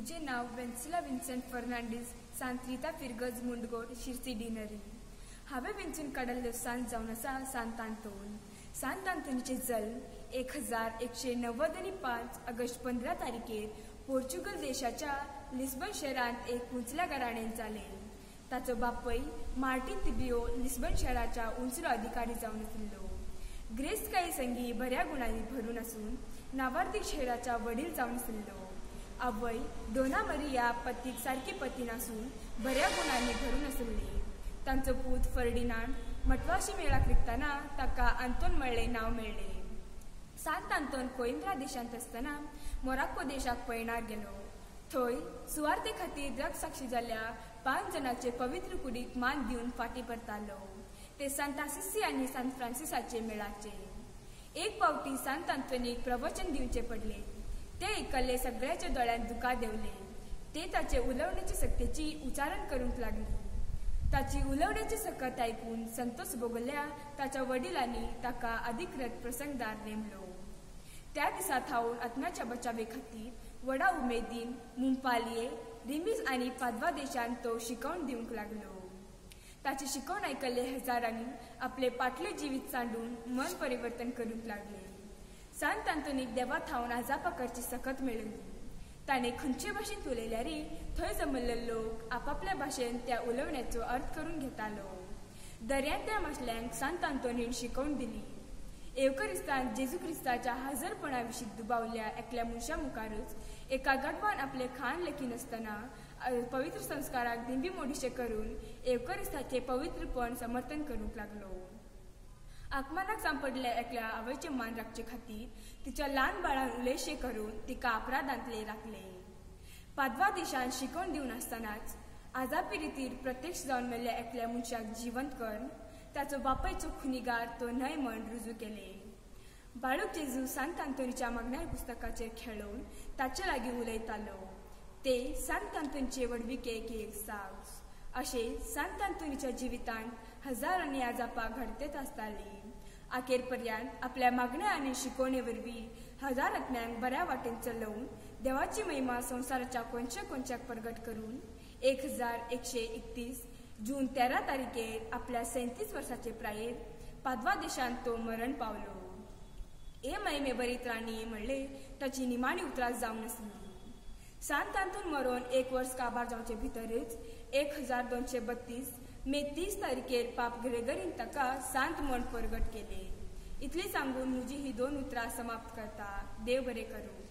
मुझे नाव वेन्सुला विन्सेंट फर्नांडीस सांत्रिता फिरगज मुंडगोड शिरसी डिनरी हांवें वेंचून काडल्ल्यो सांत जावन आसा सांत आंतोन. सांत आंतोनीचे जल्म 1195 ऑगस्ट 15 तारखेर पोर्चुगल देशाच्या लिस्बन शहरांत एक उंचल्या घराण्यात जाले. ताचो बापूय मार्टिन तिबियो लिस्बन शहराच्या उंचलो अधिकारी जावन आशिल्लो. ग्रेस काई संगी बऱ्या गुणांनी भरून आसून नावार्दिक शहराच्या वडील जावन आशिल्लो. आवय डोना मरिया पतीक सारकी पतीन आसून बऱ्या गुणांनी भरून आशिल्ली. तांचो पूत फर्डिनांड मटवाशी मेळाक विकताना ताका आंतोन म्हणलें नांव मेळ्ळें. सांत आंतोन कोइंब्रा देशांत आसतना मोराक्को देशाक पयणार गेलो. थंय सुवार्ते खातीर जग साक्षी जाल्ल्या 5 जाणांचे पवित्र कुडीक मान दिवन फाटीं परतालो. ते सांत आसिसी आनी सांत फ्रांसिसाचे मेळाचे. एक फावटी सांत आंतोनीक प्रवचन दिवचे पडले. ते आयकल्ले सगळ्याच्या दोळ्यांत दुकां देंवले. ते ताचे उलवण्याचे सक्तीची उच्चारण करूंक लागली. ताची उलवण्याची सकत आयकून संतोष भोगल्या ताच्या वडिलांनी ताका अधिकृत प्रसंगदार नेमलो. त्या दिसा थावन आत्म्याच्या बचावे खातीर व्हडा उमेदीन मुंपालिये, रिमीज आनी पादवा देशांत तो शिकवण दिवंक लागलो. ताची शिकवण आयकल्ले हजारांनी आपले पाटले जिवीत सांडून मन परिवर्तन करूंक लागले. सांत आंतोनीक देवा थावन आजापा करची सकत मेळिल्ली. ताणें खंयचे भाशेंत उलयल्यारय थंय जमल्ले लोक आपापल्या भाशेन त्या उलोवण्याचो अर्थ करून घेतालो. दर्यांतल्या माशल्यांक सांत आंतोनीन शिकवण दिली. एवकरिस्तान जेजू क्रिस्ताच्या हजरपणा विशीं दुबावल्या एकल्या मनशा मुखारच एका गडवान आपले खाण लेखी नासतना पवित्र संस्काराक दिंबी मोडीशे करून एवकरिस्ताचे पवित्रपण समर्थन करूंक लागलो. आत्मानाक सांपडल्या एकल्या आवयचे मान राखचे खातीर तिच्या ल्हान बाळान उलेशे करून तिका अपराधांतले राखले. पादवा देशांत शिकवण दिवन आसतनाच आजापी रितीर प्रत्यक्ष जावन मेल्ल्या एकल्या मनशाक जिवंत करून ताचो बापायचो खुनिगार तो न्हय म्हण रुजू केले. बाळूक जेजू सांत आंतोनीच्या मागण्यार पुस्तकाचेर खेळोवन ताचे लागीं उलयतालो. ते सांत आंतोनीचे वडविकेक एक साक्ष. अशें सांत आंतोनीच्या जिवितांत हजारांनी आजापा घडतेच आसतालीं. आखेर पर्यंत आपल्या मागण्या आनी शिकवणे वरवीं हजार आत्म्यांक बऱ्या वाटेन चलोवन देवाची महिमा संवसाराच्या कोनशाक प्रगट करून 1131 जून 13 तारखेर आपल्या 37 वर्साचे प्रायेर पादवा देशांत तो मरण पावलो. हे महिमे बरीत राणी म्हणले ताची निमाणी उतरास जावन आसली. सांत आंतोन मरोन 1 वर्स काबार जावचे भितरच 1232 मे 30 तारखेर पाप ग्रेगरीन ताका सांत म्हण प्रगट केले. इतले सांगून म्हजी ही 2 उतरां समाप्त करता. देव बरें करूं.